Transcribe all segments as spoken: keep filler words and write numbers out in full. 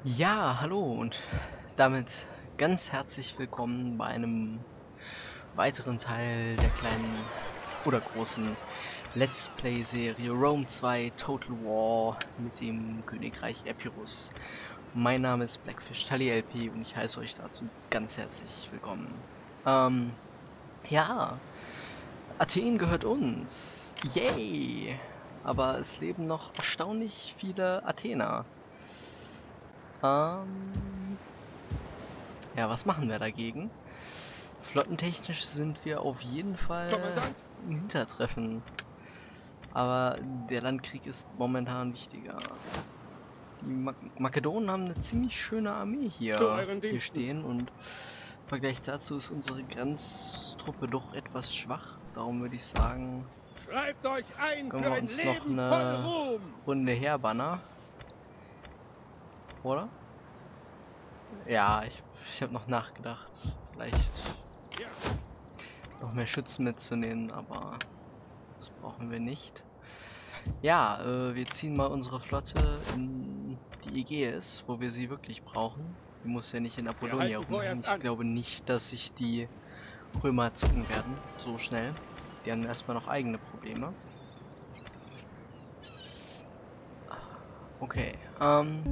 Ja, hallo und damit ganz herzlich willkommen bei einem weiteren Teil der kleinen oder großen Let's Play-Serie Rome zwei Total War mit dem Königreich Epirus. Mein Name ist Blackfish Tully L P und ich heiße euch dazu ganz herzlich willkommen. Ähm, ja, Athen gehört uns. Yay! Aber es leben noch erstaunlich viele Athener. Ähm, ja, was machen wir dagegen? Flottentechnisch sind wir auf jeden Fall Kommandant! im Hintertreffen. Aber der Landkrieg ist momentan wichtiger. Die Ma Makedonen haben eine ziemlich schöne Armee Zu hier, euren hier Diensten. stehen und im Vergleich dazu ist unsere Grenztruppe doch etwas schwach. Darum würde ich sagen, Schreibt euch ein gönnen für wir ein uns noch Leben voll eine Ruhm! Runde Heerbanner. Oder? Ja, ich, ich habe noch nachgedacht. Vielleicht Ja. noch mehr Schützen mitzunehmen, aber das brauchen wir nicht. Ja, äh, wir ziehen mal unsere Flotte in die Ägäis, wo wir sie wirklich brauchen. Die muss ja nicht in Wir Apollonia halten rumhängen. vorerst Ich an. glaube nicht, dass sich die Römer zucken werden, so schnell. Die haben erstmal noch eigene Probleme. Okay, ähm,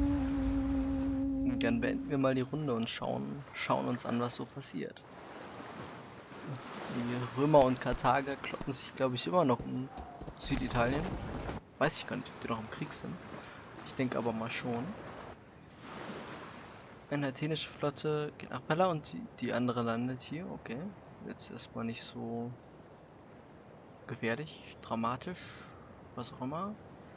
dann beenden wir mal die Runde und schauen, schauen uns an, was so passiert. Die Römer und Karthager kloppen sich, glaube ich, immer noch um Süditalien. Weiß ich gar nicht, ob die noch im Krieg sind. Ich denke aber mal schon. Eine athenische Flotte geht nach Pella und die, die andere landet hier. Okay. Jetzt erstmal nicht so gefährlich, dramatisch, was auch immer.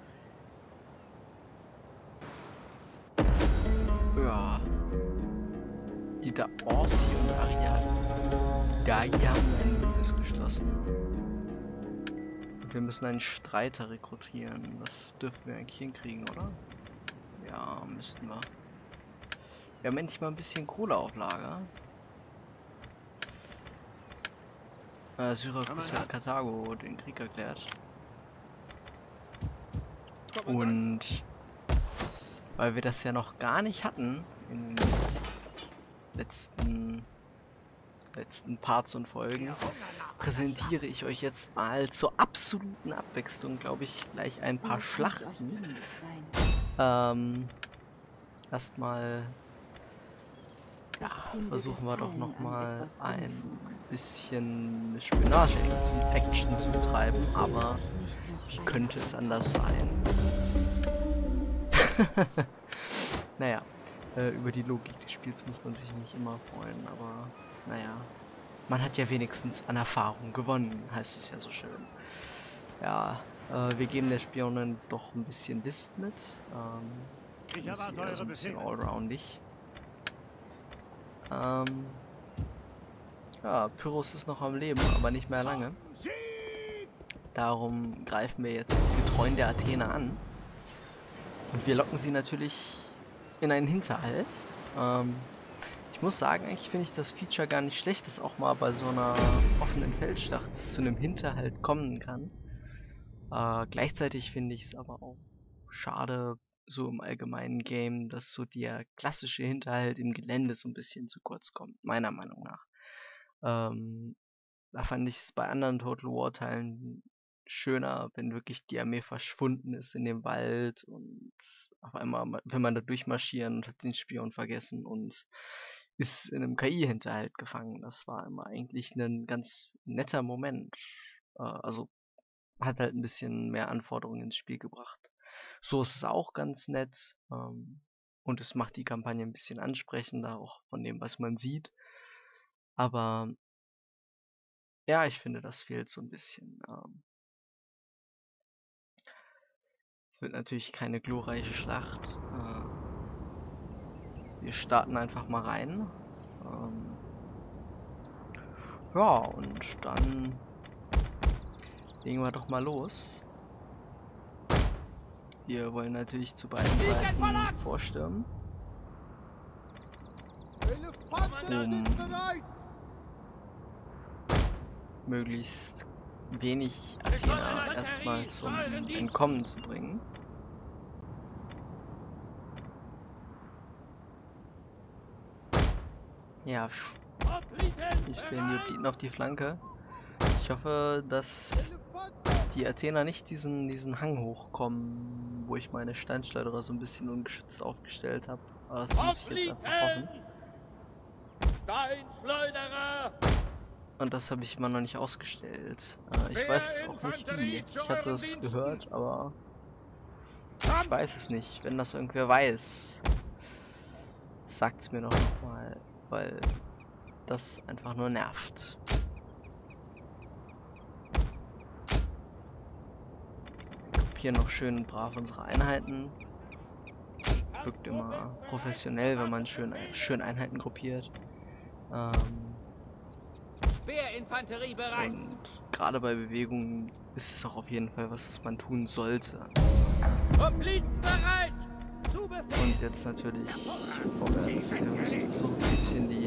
Ja. Die da Orsi und Ariad. Da hier haben wir ein Bündnis geschlossen. Und wir müssen einen Streiter rekrutieren. Das dürften wir eigentlich hinkriegen, oder? Ja, müssten wir. Wir haben endlich mal ein bisschen Kohle auf Lager. Äh, Syrakus hat Karthago den Krieg erklärt. Kommandant! Und weil wir das ja noch gar nicht hatten in den letzten, letzten Parts und Folgen, präsentiere ich euch jetzt mal zur absoluten Abwechslung, glaube ich, gleich ein paar Schlachten. Ähm, erstmal ja, versuchen wir doch noch mal ein bisschen Spionage-Action zu betreiben, aber wie könnte es anders sein? Naja, äh, über die Logik des Spiels muss man sich nicht immer freuen, aber naja, man hat ja wenigstens an Erfahrung gewonnen, heißt es ja so schön. Ja, äh, wir geben der Spionin doch ein bisschen List mit. Ähm, Ich ist erwarte eher so eure ein bisschen Befehle. allroundig. Ähm, ja, Pyrrhus ist noch am Leben, aber nicht mehr lange. Darum greifen wir jetzt die Getreuen der Athener an. Und wir locken sie natürlich in einen Hinterhalt. Ähm, ich muss sagen, eigentlich finde ich das Feature gar nicht schlecht, dass auch mal bei so einer offenen Feldschlacht zu einem Hinterhalt kommen kann. Äh, gleichzeitig finde ich es aber auch schade, so im allgemeinen Game, dass so der klassische Hinterhalt im Gelände so ein bisschen zu kurz kommt, meiner Meinung nach. Ähm, da fand ich es bei anderen Total War Teilen schöner, wenn wirklich die Armee verschwunden ist in dem Wald und auf einmal, ma- wenn man da durchmarschieren und hat den Spion vergessen und ist in einem K I-Hinterhalt gefangen. Das war immer eigentlich ein ganz netter Moment. Äh, also hat halt ein bisschen mehr Anforderungen ins Spiel gebracht. So ist es auch ganz nett, ähm, und es macht die Kampagne ein bisschen ansprechender, auch von dem, was man sieht. Aber ja, ich finde, das fehlt so ein bisschen. Ähm, es wird natürlich keine glorreiche Schlacht. Äh, wir starten einfach mal rein. Ähm, ja, und dann legen wir doch mal los. Wir wollen natürlich zu beiden Seiten vorstürmen, um möglichst wenig Athener erstmal zum Entkommen zu bringen. Ja, hier stellen die Hopliten auf die Flanke. Ich hoffe, dass die Athener nicht diesen, diesen Hang hochkommen, wo ich meine Steinschleuderer so ein bisschen ungeschützt aufgestellt habe. Aber das muss ich jetzt einfach hoffen. Steinschleuderer! Und das habe ich immer noch nicht ausgestellt. Äh, ich weiß auch nicht wie. Ich hatte es gehört, aber ich weiß es nicht. Wenn das irgendwer weiß, sagt's mir doch nochmal, weil das einfach nur nervt. Hier noch schön brav unsere Einheiten. Wirkt immer professionell, wenn man schön, schön Einheiten gruppiert. Ähm, Speerinfanterie bereit. und gerade bei Bewegungen ist es auch auf jeden Fall was, was man tun sollte. Hopliten bereit. Zu Befehl. Und jetzt natürlich vorwärts. Wir müssen versuchen, ein bisschen die,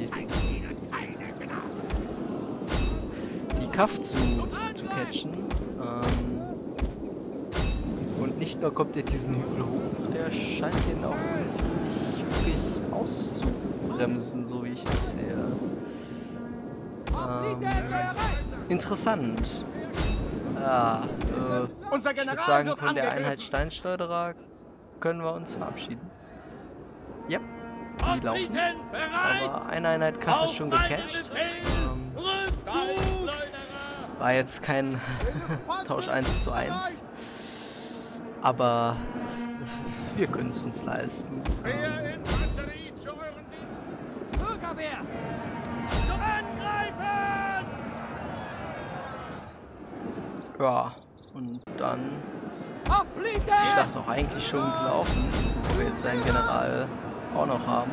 die Kaff zu, zu, zu catchen. Ähm, und nicht nur kommt er diesen Hügel hoch, der scheint ihn auch nicht wirklich auszubremsen, so wie ich das sehe. Ähm, interessant. Ja, äh, Unser ich würde General sagen, wird von der angegriffen. Einheit Steinschleuderer können wir uns verabschieden. Ja, die laufen. Hopliten bereit! Aber eine Einheit Kaff ist schon gecatcht. Ähm, war jetzt kein Tausch eins zu eins. Aber wir können es uns leisten. Ähm, Infanterie zu euren Diensten! Bürgerwehr. Angreifen! ja, und dann Hopliten! ist die Schlacht auch eigentlich schon gelaufen, wo wir jetzt seinen General auch noch haben.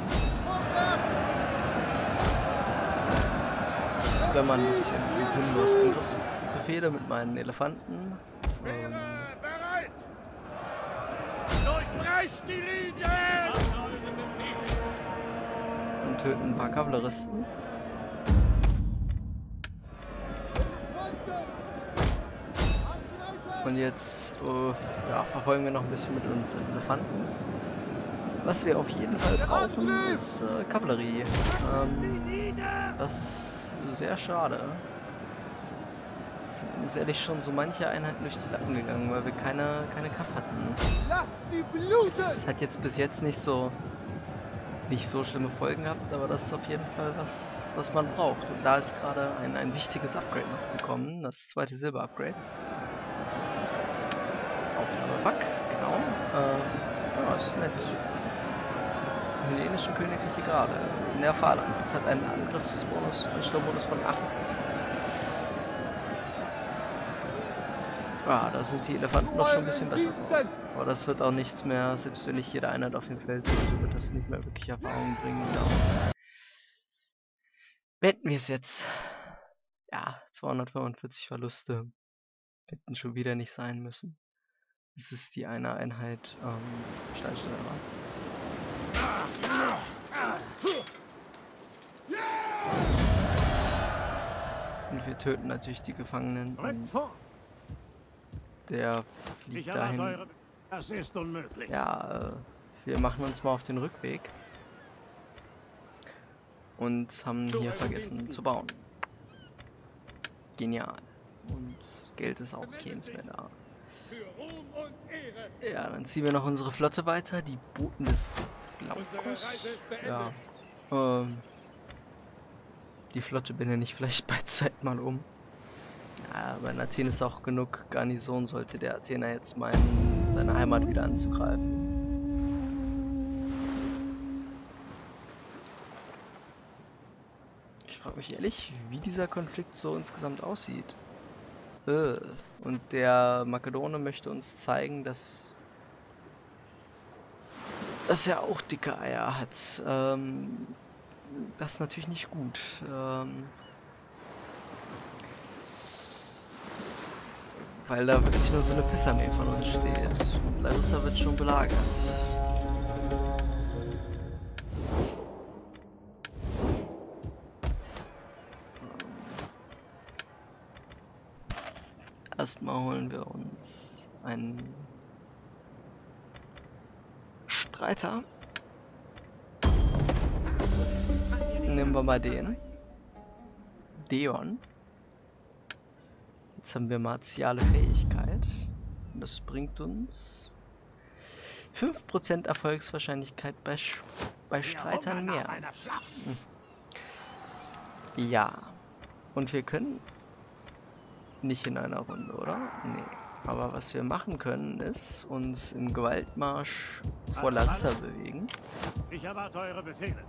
Ich wenn man ein bisschen sinnlos Angriffsbefehle mit meinen Elefanten. Ähm, Bereit! Durchbrecht die Linien! und töten ein paar Kavalleristen. Und jetzt äh, ja, verfolgen wir noch ein bisschen mit unseren Elefanten. Was wir auf jeden Fall brauchen, ist äh, Kavallerie. Ähm, das ist sehr schade. Es sind uns ehrlich schon so manche Einheiten durch die Lappen gegangen, weil wir keine, keine Kaff hatten. Lasst sie bluten! Es hat jetzt bis jetzt nicht so nicht so schlimme Folgen gehabt, aber das ist auf jeden Fall was, was man braucht. Und da ist gerade ein, ein wichtiges Upgrade noch gekommen, das zweite Silber-Upgrade. Aufnahmepack, genau. Äh, ja, ist nett. Hellenische königliche Garde. Nerfalan. Das hat einen Angriffsbonus, einen Sturmbonus von acht. Ah, da sind die Elefanten noch schon ein bisschen besser drauf. Aber das wird auch nichts mehr, selbst wenn nicht jede Einheit auf dem Feld ist, wird das nicht mehr wirklich Erfahrung bringen. Genau. Beenden wir es jetzt. Ja, zweihundertfünfundvierzig Verluste. Hätten schon wieder nicht sein müssen. Es ist die eine Einheit ähm, Steinschleuderer. Und wir töten natürlich die Gefangenen. Und der fliegt dahin. Das ist unmöglich. Ja, äh, wir machen uns mal auf den Rückweg. Und haben hier vergessen zu bauen. Genial. Und das Geld ist auch keins mehr da. Für Ruhm und Ehre. Ja, dann ziehen wir noch unsere Flotte weiter. Die Boten des Unsere Glaubens. Reise ist beendet. Ja. Ähm, die Flotte benenne ich vielleicht bei Zeit mal um. Ja, aber in Athen ist auch genug Garnison, sollte der Athener jetzt meinen, seine Heimat wieder anzugreifen. Ich frage mich ehrlich, wie dieser Konflikt so insgesamt aussieht. Äh, und der Makedone möchte uns zeigen, dass, dass er auch dicke Eier hat. Ähm, das ist natürlich nicht gut. Ähm, weil da wirklich nur so eine Pissarmee von uns steht. Und Larissa wird schon belagert. Erstmal holen wir uns einen Streiter. Nehmen nehmen wir mal den. Deon. Jetzt haben wir martiale Fähigkeit. Und das bringt uns fünf Prozent Erfolgswahrscheinlichkeit bei, Sch bei Streitern mehr. Hm. Ja. Und wir können nicht in einer Runde, oder? Nee. Aber was wir machen können, ist uns im Gewaltmarsch vor Larissa bewegen. Ich erwarte eure Befehle.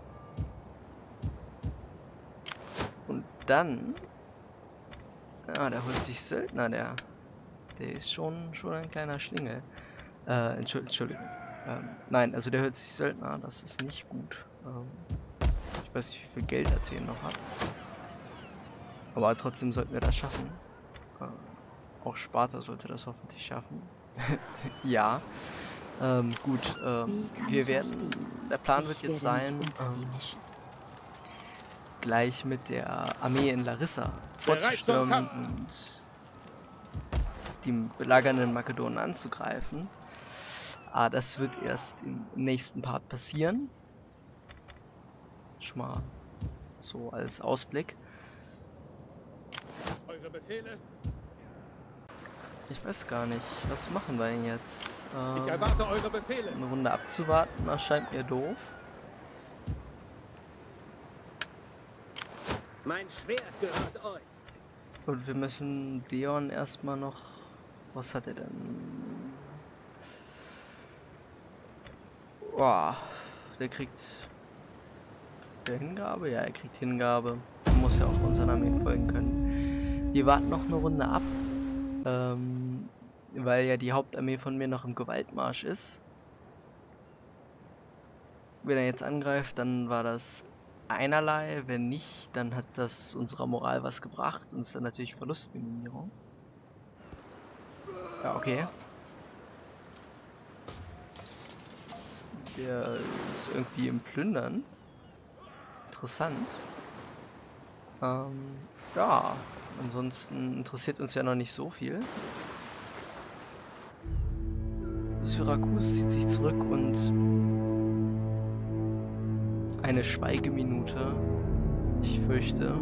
Und dann... Ah, der holt sich Söldner, der... Der ist schon, schon ein kleiner Schlingel. Äh, Entschuldigung. Entschuldigung. Ähm, nein, also der holt sich Söldner, das ist nicht gut. Ähm, ich weiß nicht, wie viel Geld er zehn noch hat. Aber trotzdem sollten wir das schaffen. Äh, auch Sparta sollte das hoffentlich schaffen. Ja. Ähm, gut, ähm, wir werden... Der Plan wird jetzt sein... Ähm, gleich mit der Armee in Larissa vorzustürmen und die belagernden Makedonen anzugreifen. Ah, das wird erst im nächsten Part passieren. Schon mal so als Ausblick. Eure Befehle? Ich weiß gar nicht, was machen wir denn jetzt? Ähm, Ich erwarte eure Befehle. eine Runde abzuwarten, erscheint mir doof. Mein Schwert gehört euch. Und wir müssen Deon erstmal noch... Was hat er denn? Boah, der kriegt... Der Hingabe? Ja, er kriegt Hingabe. Man muss ja auch unseren Armeen folgen können. Wir warten noch eine Runde ab. Ähm, weil ja die Hauptarmee von mir noch im Gewaltmarsch ist. Wenn er jetzt angreift, dann war das einerlei, wenn nicht, dann hat das unserer Moral was gebracht und ist dann natürlich Verlustminimierung. Ja, okay. Der ist irgendwie im Plündern. Interessant. Ähm, ja, ansonsten interessiert uns ja noch nicht so viel. Syrakus zieht sich zurück und eine Schweigeminute. Ich fürchte.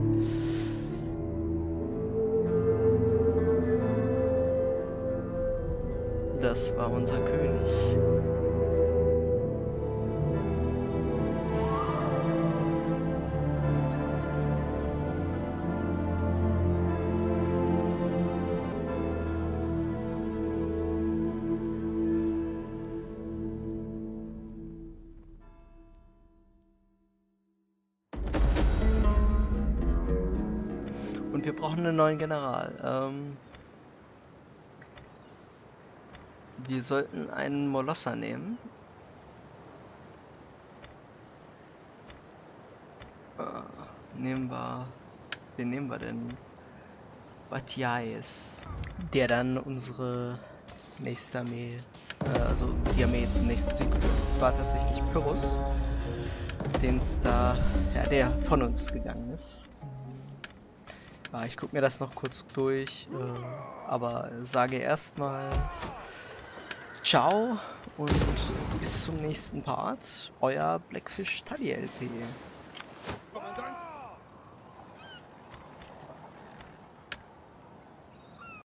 Das war unser König. Und wir brauchen einen neuen General. Ähm, wir sollten einen Molosser nehmen. Äh, nehmen wir... Wen nehmen wir denn? Batiais. Der dann unsere nächste Armee... Äh, also die Armee zum nächsten Sieg führt. Das war tatsächlich Pyrrhus. Den es da... Ja, der von uns gegangen ist. Ja, ich gucke mir das noch kurz durch, äh, aber sage erstmal ciao und bis zum nächsten Part, euer Blackfish Tally L P.